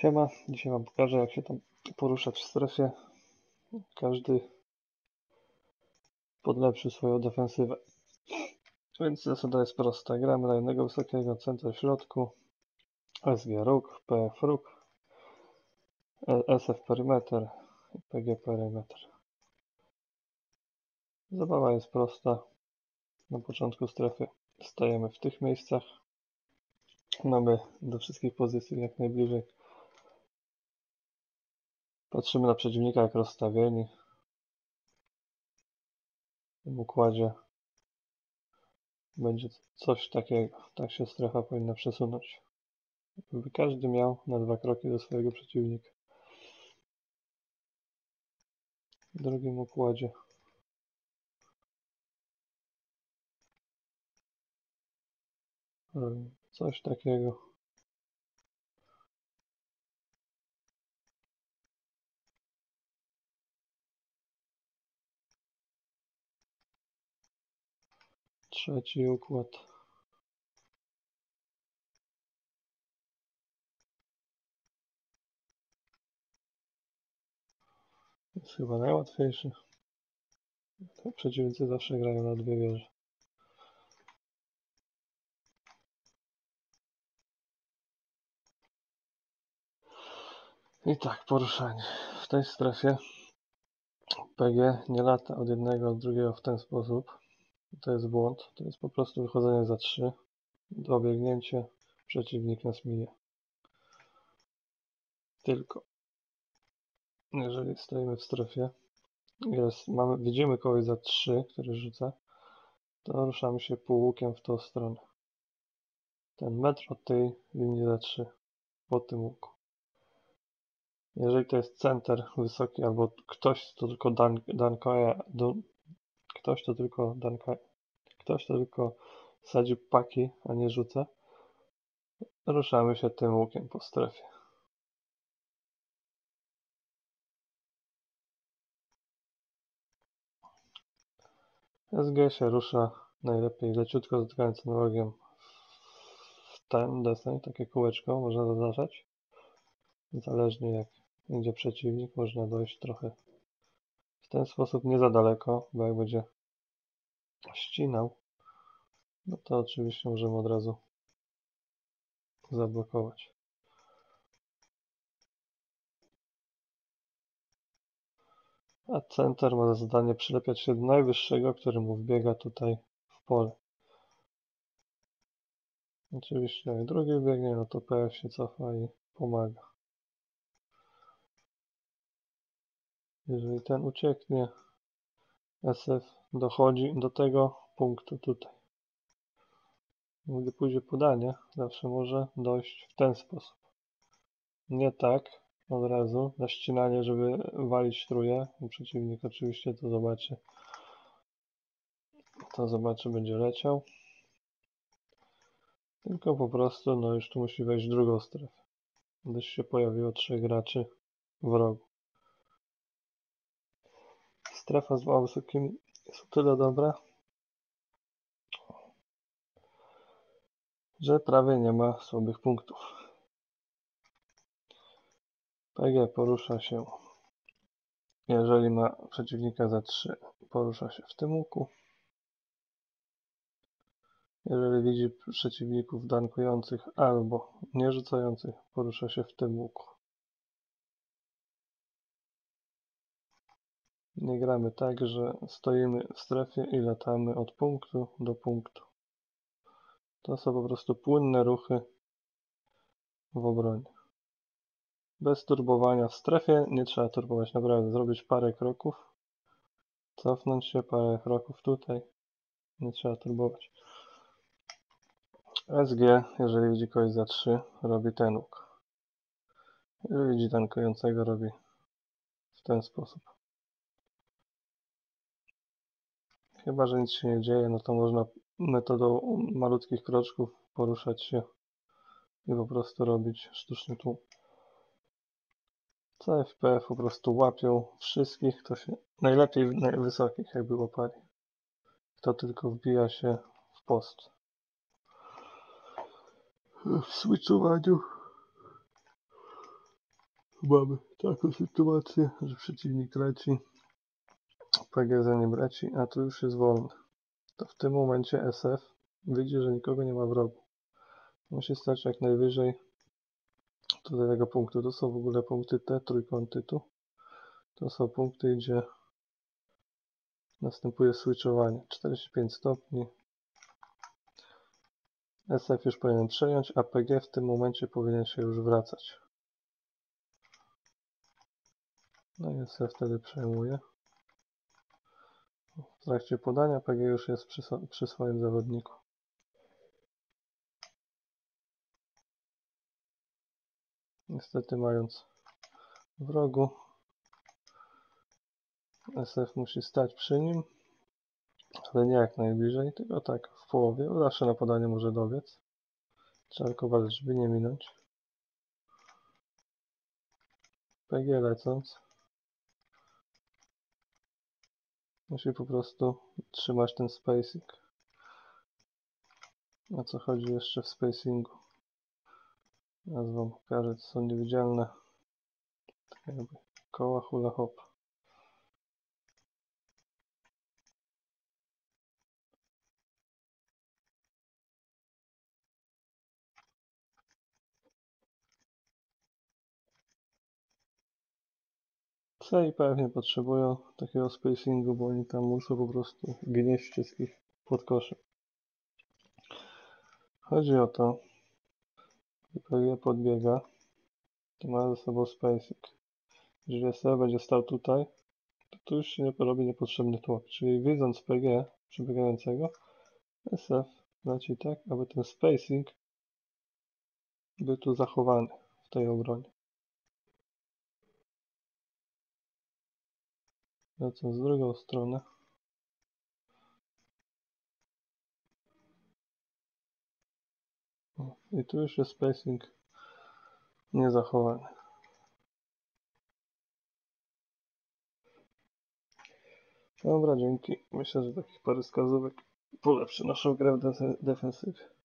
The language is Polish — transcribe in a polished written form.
Siema, dzisiaj Wam pokażę, jak się tam poruszać w strefie. Każdy podlepszy swoją defensywę. Więc zasada jest prosta. Gramy na jednego wysokiego, center w środku, SG róg, PF róg, SF perymeter i PG perymeter. Zabawa jest prosta. Na początku strefy stajemy w tych miejscach. Mamy do wszystkich pozycji jak najbliżej. Patrzymy na przeciwnika jak rozstawieni. W tym układzie będzie coś takiego. Tak się strefa powinna przesunąć. By każdy miał na 2 kroki do swojego przeciwnika. W drugim układzie coś takiego. Trzeci układ. Jest chyba najłatwiejszy. Przeciwnicy zawsze grają na 2 wieże. I tak, poruszanie. W tej strefie PG nie lata od jednego do drugiego w ten sposób. To jest błąd. To jest po prostu wychodzenie za 3. Dobiegnięcie. Przeciwnik nas mija. Tylko jeżeli stoimy w strefie, widzimy kogoś za 3, który rzuca, to ruszamy się półłukiem w tą stronę. Ten metr od tej linii za 3 po tym łuku. Jeżeli to jest center wysoki albo ktoś to tylko ktoś to tylko sadzi paki, a nie rzuca, ruszamy się tym łukiem po strefie. SG się rusza najlepiej leciutko dotykając nogiem w ten deseń, takie kółeczko można zaznaczać. Zależnie jak idzie przeciwnik, można dojść trochę w ten sposób, nie za daleko, bo jak będzie ścinał, no to oczywiście możemy od razu zablokować. A center ma za zadanie przylepiać się do najwyższego, który mu wbiega tutaj w pole. Oczywiście jak drugi biegnie, no to PF się cofa i pomaga. Jeżeli ten ucieknie, SF dochodzi do tego punktu tutaj. Gdy pójdzie podanie, zawsze może dojść w ten sposób. Nie tak od razu na ścinanie, żeby walić trójkę. Przeciwnik oczywiście to zobaczy, będzie leciał. Tylko po prostu, no już tu musi wejść w drugą strefę, gdyż się pojawiło 3 graczy w rogu. Strefa z wysokimi jest o tyle dobra, że prawie nie ma słabych punktów. PG porusza się, jeżeli ma przeciwnika za 3, porusza się w tym łuku. Jeżeli widzi przeciwników dankujących albo nie rzucających, porusza się w tym łuku. Nie gramy tak, że stoimy w strefie i latamy od punktu do punktu. To są po prostu płynne ruchy w obronie. Bez turbowania w strefie, nie trzeba turbować, naprawdę. Zrobić parę kroków, cofnąć się parę kroków tutaj, nie trzeba turbować. SG, jeżeli widzi kogoś za 3, robi ten łuk. Jeżeli widzi tankującego, robi w ten sposób. Chyba że nic się nie dzieje, no to można metodą malutkich kroczków poruszać się i po prostu robić sztuczny tłum. CFPF po prostu łapią wszystkich, kto się najlepiej wysokich jakby łapali. Kto tylko wbija się w post. W switchowaniu Mamy taką sytuację, że przeciwnik leci, PG za nim leci, a tu już jest wolny. To w tym momencie SF widzi, że nikogo nie ma w rogu. Musi stać jak najwyżej tutaj tego punktu. To są w ogóle punkty te, trójkąty tu. To są punkty, gdzie następuje switchowanie. 45 stopni. SF już powinien przejąć, a PG w tym momencie powinien się już wracać. No i SF wtedy przejmuje. W trakcie podania PG już jest przy swoim zawodniku. Niestety mając w rogu, SF musi stać przy nim, ale nie jak najbliżej, tylko tak w połowie. Zawsze na podanie może dobiec. Trzeba tylko uważać, żeby nie minąć. PG lecąc musi po prostu trzymać ten spacing. O co chodzi jeszcze w spacingu? Nazwą pokażę, to są niewidzialne tak jakby koła hula hop. C i pewnie potrzebują takiego spacingu, bo oni tam muszą po prostu gnieść wszystkich pod koszem. Chodzi o to, że PG podbiega, to ma ze sobą spacing. Jeżeli SF będzie stał tutaj, to tu już się nie porobi niepotrzebny tłok. Czyli widząc PG przebiegającego, SF leci tak, aby ten spacing był tu zachowany w tej obronie. Lecąc z drugą stronę, i tu już jest spacing niezachowany. Dobra, dzięki. Myślę, że takich parę wskazówek polepszy naszą grę w defensywie.